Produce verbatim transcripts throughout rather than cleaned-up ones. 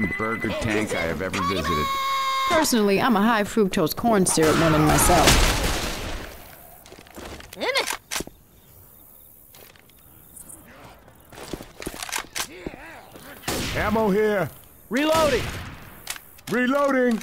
burger tank I have ever visited. Personally, I'm a high fructose corn syrup woman myself. Ammo here. Reloading. Reloading.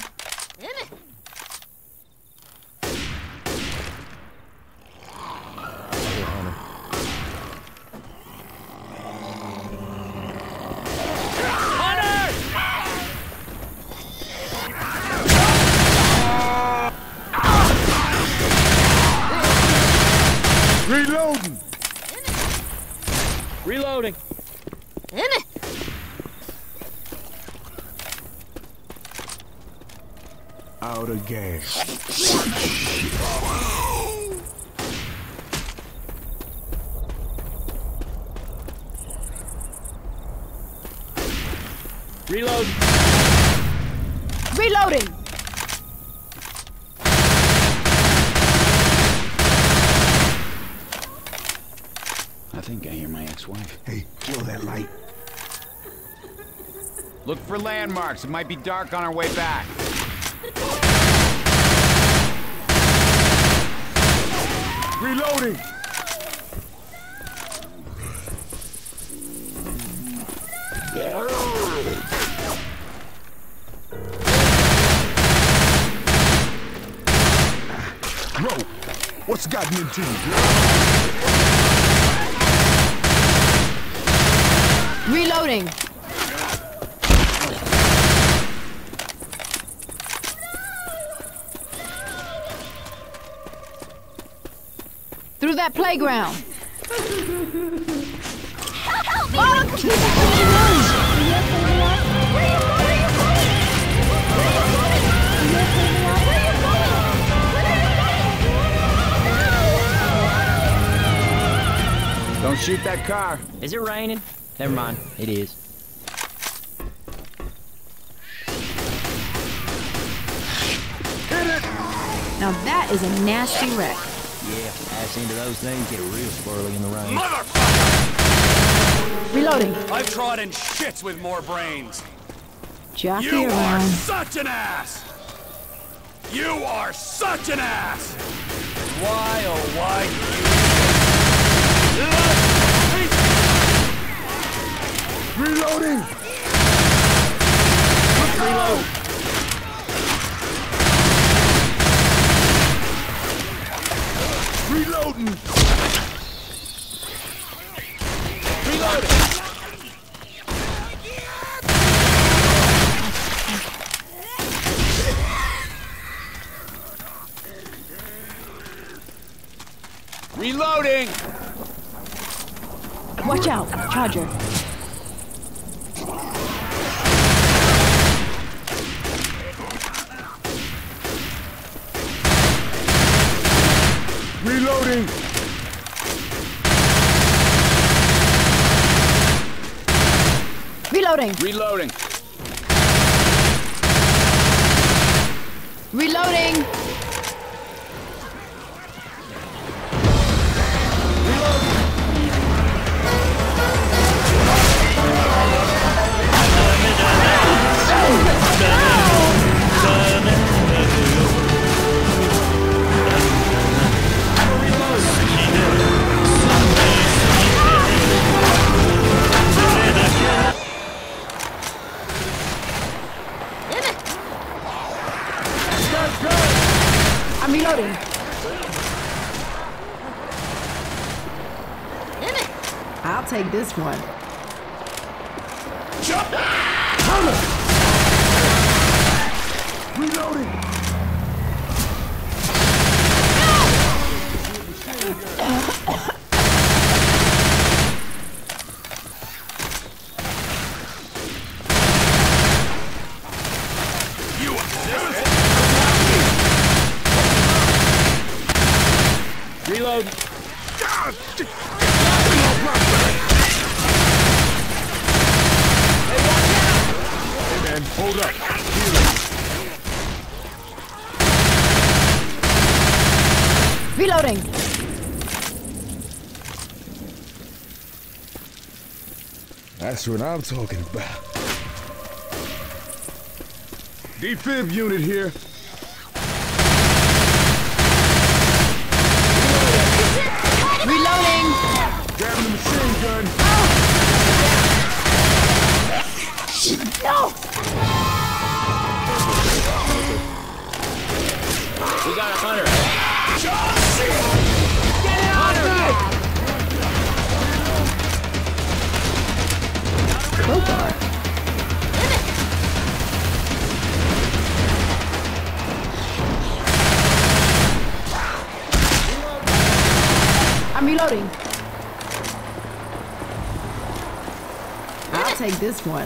Reloading! Reloading! Out of gas. Reload! Reloading! I think I hear my ex-wife. Hey, kill that light. Look for landmarks. It might be dark on our way back. Reloading! Bro, what's gotten into you? Reloading! Through that playground! Don't shoot that car. Is it raining? Never mind. It is. Now that is a nasty wreck. Yeah, ass into those things get real squirrely in the rain. Motherfucker! Reloading. I've trodden shits with more brains. Jockey You are around. such an ass! You are such an ass! Why, oh why do you... Reloading! Reload! Reloading! Reloading! Reloading! Watch out, Charger. Reloading! Reloading. Reloading. Reloading. I'm reloading. I'll take this one. Reloading! Reload! God! Hey man, hold up. Reloading. That's what I'm talking about. Defib unit here. Reloading! Grabbing the machine gun. No! We got a hunter. Get it on me! Crowbar. I'm reloading. I'll take this one.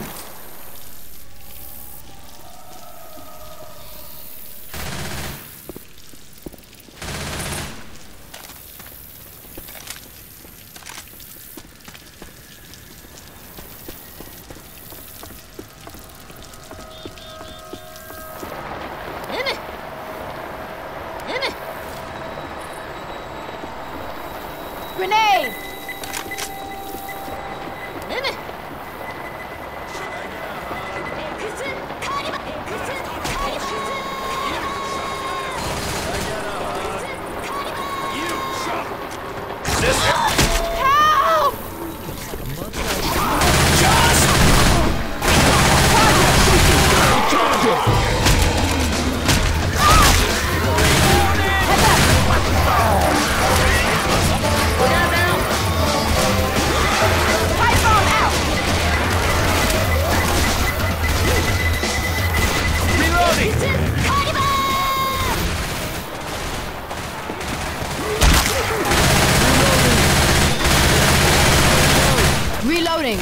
Grenade! Help! Python out! Reloading.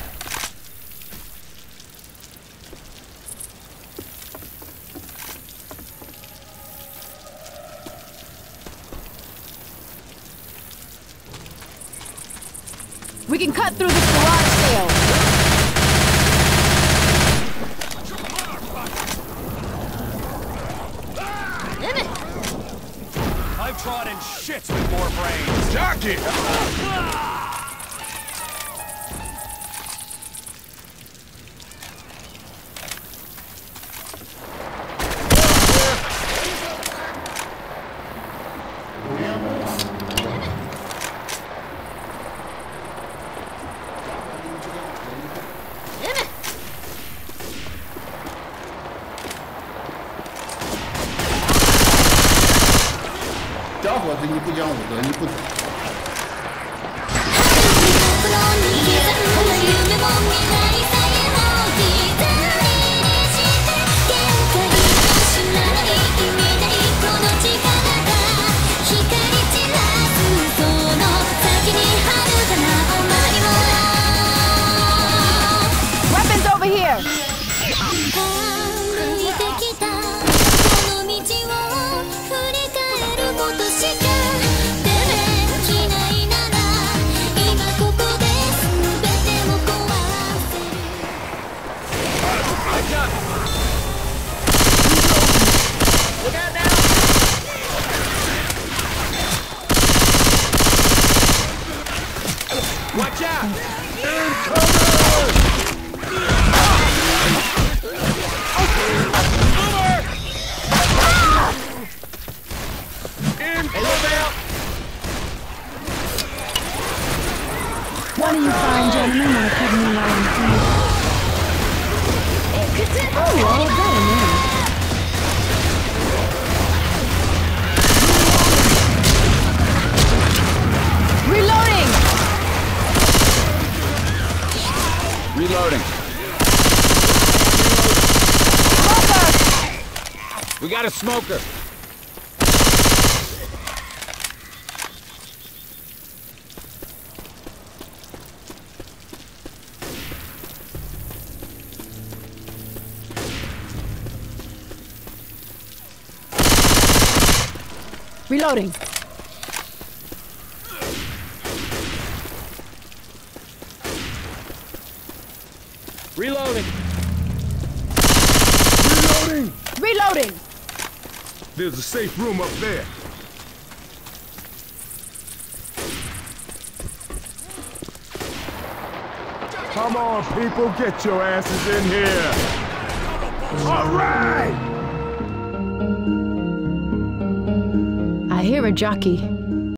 We can cut through this garage sale. I've trod in shits with more brains. Jockey! Weapons over here! Watch out! One of you fine gentlemen want to cover me while I'm free. Oh, well, got a minute. Reloading! Reloading. Smoker! We got a smoker. Reloading. Reloading. Reloading! Reloading! There's a safe room up there. Come on, people, get your asses in here. All right! I hear a jockey.